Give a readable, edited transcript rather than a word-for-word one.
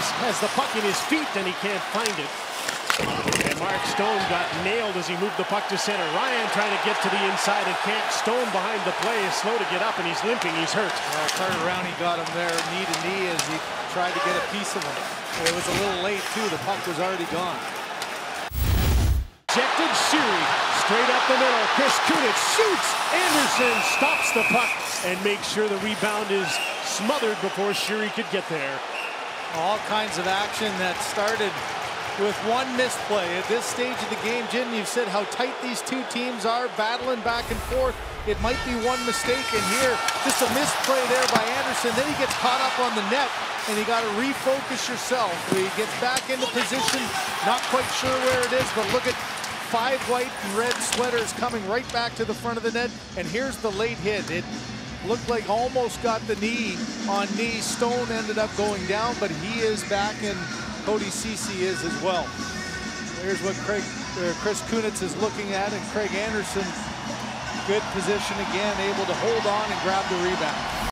has the puck in his feet, and he can't find it. And Mark Stone got nailed as he moved the puck to center. Ryan trying to get to the inside and can't. Stone behind the play is slow to get up, and he's limping. He's hurt. Carter Rowney got him there knee to knee as he tried to get a piece of him. It was a little late, too. The puck was already gone. Ejected Sheary, straight up the middle. Chris Kunitz shoots. Anderson stops the puck and makes sure the rebound is smothered before Sheary could get there. All kinds of action that started with one misplay. At this stage of the game, Jim, you've said how tight these two teams are, battling back and forth. It might be one mistake, and here, just a misplay there by Anderson. Then he gets caught up on the net, and you got to refocus yourself. He gets back into position, not quite sure where it is, but look at 5 white and red sweaters coming right back to the front of the net, and here's the late hit. It looked like almost got the knee on knee. Stone ended up going down, but he is back, and Cody Ceci is as well. Here's what Chris Kunitz is looking at, and Craig Anderson, good position again, able to hold on and grab the rebound.